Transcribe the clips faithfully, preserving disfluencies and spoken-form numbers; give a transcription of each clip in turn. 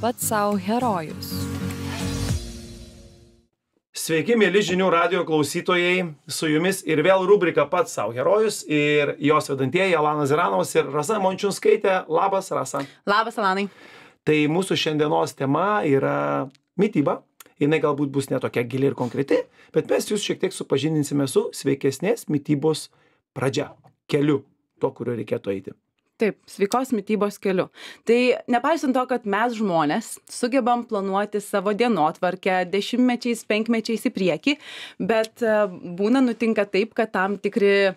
pats savo herojus. Sveiki, mėly žinių radijo klausytojai, su jumis ir vėl rubrika Pats savo herojus ir jos vedantieji Alanas Ziranovas ir Rasa Mončiunskaitė. Labas, Rasa. Labas, Alanai. Tai mūsų šiandienos tema yra mityba. Jinai galbūt bus netokia gili ir konkreti, bet mes jūs šiek tiek supažindinsime su sveikesnės mitybos pradžia, keliu, to, kurio reikėtų eiti. Taip, sveikos mitybos keliu. Tai nepaisant to, kad mes žmonės sugebam planuoti savo dienotvarkę dešimtmečiais, penkmečiais į priekį, bet būna nutinka taip, kad tam tikri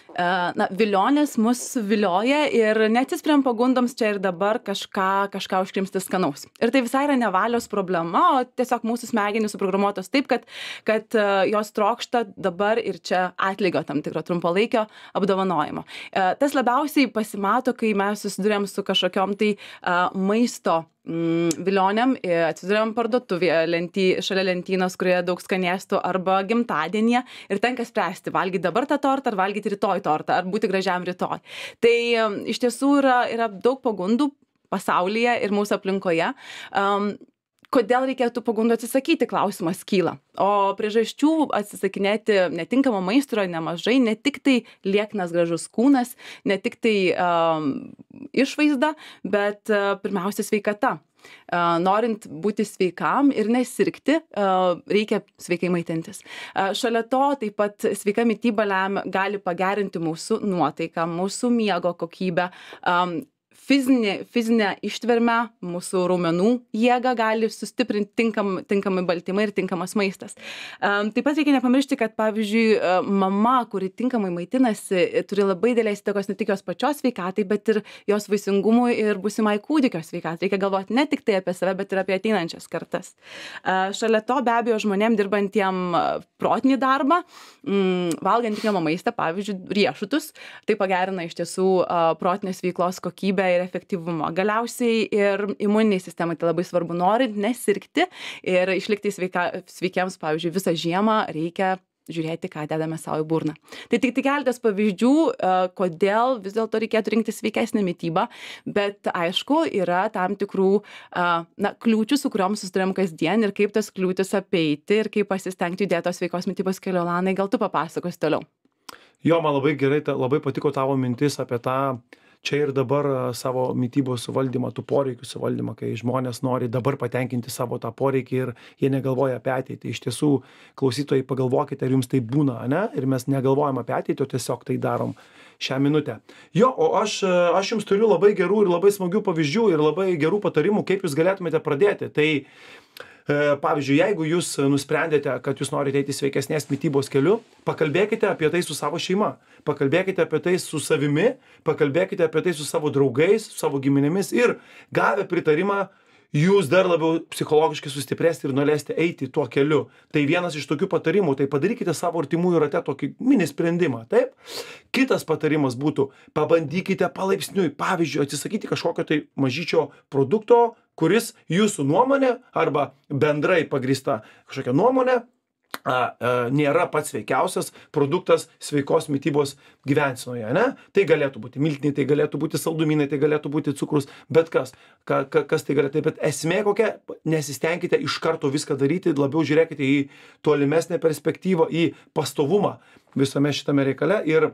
na, vilionės mus vilioja ir neatsispiriam pagundoms čia ir dabar kažką, kažką užkrimsti skanaus. Ir tai visai yra ne valios problema, o tiesiog mūsų smegenys suprogramuotos taip, kad, kad jos trokšta dabar ir čia atlygio tam tikro trumpalaikio apdovanojimo. Tas labiausiai pasimato, kai mes susidurėm su kažkokiom tai uh, maisto mm, vilionėm, atsidurėm parduotuvėje lenty, šalia lentynos, kurioje daug skanėstų arba gimtadienyje ir tenka spręsti, valgyti dabar tą tortą ar valgyti rytoj tortą, ar būti gražiam rytoj. Tai um, iš tiesų yra, yra daug pagundų pasaulyje ir mūsų aplinkoje. Um, Kodėl reikėtų pagundų atsisakyti, klausimas kyla. O priežasčių atsisakinėti netinkamo maisto yra nemažai, ne tik tai lieknas gražus kūnas, ne tik tai um, išvaizda, bet uh, pirmiausia sveikata. Uh, norint būti sveikam ir nesirgti, uh, reikia sveikai maitintis. Uh, šalia to taip pat sveika mityba lemia, gali pagerinti mūsų nuotaiką, mūsų miego kokybę, um, Fizinė, fizinę ištvermę, mūsų raumenų jėgą gali sustiprinti tinkam, tinkamai baltymai ir tinkamas maistas. Um, taip pat reikia nepamiršti, kad pavyzdžiui mama, kuri tinkamai maitinasi, turi labai didelės įtakos ne tik jos pačios sveikatai, bet ir jos vaisingumui ir būsimai kūdikio sveikatai. Reikia galvoti ne tik tai apie save, bet ir apie ateinančias kartas. Uh, šalia to be abejo žmonėm dirbantiem protinį darbą, mm, valgant tinkamą maistą, pavyzdžiui riešutus, tai pagerina iš tiesų uh, protinės veiklos kokybę ir efektyvumo. Galiausiai ir imuniniai sistemai tai labai svarbu, norint nesirgti ir išlikti sveika, sveikiems, pavyzdžiui, visą žiemą reikia žiūrėti, ką dedame savo į burną. Tai tik tik keletas pavyzdžių, kodėl vis dėlto reikėtų rinkti sveikesnę mitybą, bet aišku, yra tam tikrų na, kliūčių, su kuriuom susiduriam kasdien ir kaip tas kliūtis apeiti ir kaip pasistengti judėti tos sveikos mitybos keliu. Alanai, gal tu papasakosi toliau? Jo, man labai gerai, ta, labai patiko tavo mintis apie tą čia ir dabar savo mitybos suvaldymą, tų poreikių suvaldymą, kai žmonės nori dabar patenkinti savo tą poreikį ir jie negalvoja apie ateitį. Iš tiesų, klausytojai, pagalvokite, ar jums tai būna, ne? Ir mes negalvojam apie ateitį, o tiesiog tai darom šią minutę. Jo, o aš, aš jums turiu labai gerų ir labai smagių pavyzdžių ir labai gerų patarimų, kaip jūs galėtumėte pradėti. Tai pavyzdžiui, jeigu jūs nusprendėte, kad jūs norite eiti sveikesnės mitybos keliu, pakalbėkite apie tai su savo šeima, pakalbėkite apie tai su savimi, pakalbėkite apie tai su savo draugais, su savo giminėmis ir gavę pritarimą, jūs dar labiau psichologiškai sustiprėsite ir norėsite eiti tuo keliu. Tai vienas iš tokių patarimų, tai padarykite savo artimųjų rate tokį mini sprendimą, taip? Kitas patarimas būtų, pabandykite palaipsniui, pavyzdžiui, atsisakyti kažkokio tai mažyčio produkto, kuris jūsų nuomonė arba bendrai pagrįsta kažkokia nuomonė a, a, nėra pats sveikiausias produktas sveikos mitybos gyvensenoje, ne? Tai galėtų būti miltiniai, tai galėtų būti saldumynai, tai galėtų būti cukrus, bet kas, ka, ka, kas tai galėtų, bet esmė kokia, nesistengkite iš karto viską daryti, labiau žiūrėkite į tolimesnę perspektyvą, į pastovumą visame šitame reikale ir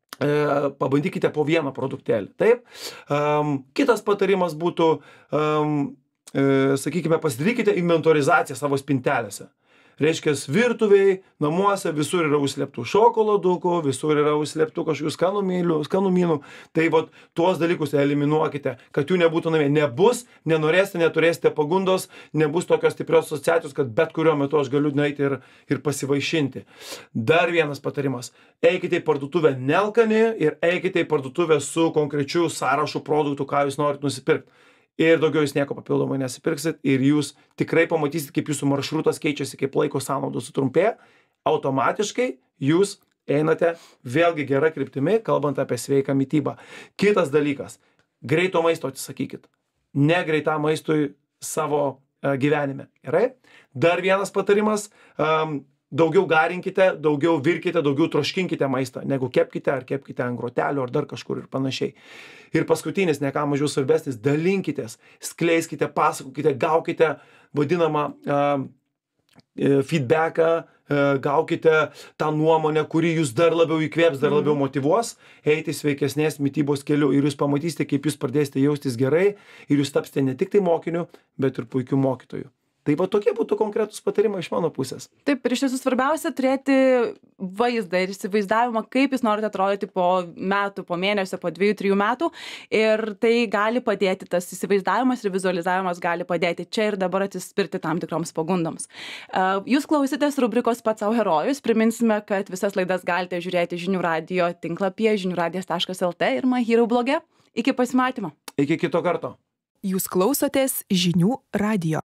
pabandykite po vieną produktėlį. Taip? Um, kitas patarimas būtų, um, e, sakykime, pasidarykite inventorizaciją savo spintelėse. Reiškia, virtuviai, namuose visur yra užslėptų šokoladukų, visur yra užslėptų kažkokių skanumynų, skanumynų. Tai vat, tuos dalykus eliminuokite, kad jų nebūtų namie. Nebus, nenorėsite, neturėsite pagundos, nebus tokios stiprios asociacijos, kad bet kuriuo metu aš galiu nueiti ir, ir pasivaišinti. Dar vienas patarimas. Eikite į parduotuvę nelkani ir eikite į parduotuvę su konkrečiu sąrašu produktų, ką jūs norite nusipirkti. Ir daugiau jūs nieko papildomai nesipirksit ir jūs tikrai pamatysit, kaip jūsų maršrutas keičiasi, kaip laiko sąnaudos sutrumpėja. Automatiškai jūs einate vėlgi gera kryptimi, kalbant apie sveiką mitybą. Kitas dalykas. Greito maisto atsisakykit. Ne greitam maistui savo uh, gyvenime. Gerai? Dar vienas patarimas. Um, daugiau garinkite, daugiau virkite, daugiau troškinkite maistą, negu kepkite ar kepkite ant grotelių ar dar kažkur ir panašiai. Ir paskutinis, ne ką mažiau svarbesnis, dalinkitės, skleiskite, pasakokite, gaukite vadinamą uh, feedbacką, uh, gaukite tą nuomonę, kuri jūs dar labiau įkvėps, dar labiau motyvuos, eiti sveikesnės mitybos keliu ir jūs pamatysite, kaip jūs pradėsite jaustis gerai ir jūs tapsite ne tik tai mokiniu, bet ir puikiu mokytoju. Tai va tokie būtų konkretūs patarimai iš mano pusės. Taip, ir iš tiesų svarbiausia turėti vaizdą ir įsivaizdavimą, kaip jūs norite atrodyti po metų, po mėnesio, po dviejų, trijų metų. Ir tai gali padėti, tas įsivaizdavimas ir vizualizavimas gali padėti čia ir dabar atsispirti tam tikroms pagundoms. Jūs klausėtės rubrikos Pats sau herojus. Priminsime, kad visas laidas galite žiūrėti Žinių radijo tinklapyje žinių radijas taškas el tė ir MyHero bloge. Iki pasimatymo. Iki kito karto. Jūs klausotės Žinių radijo.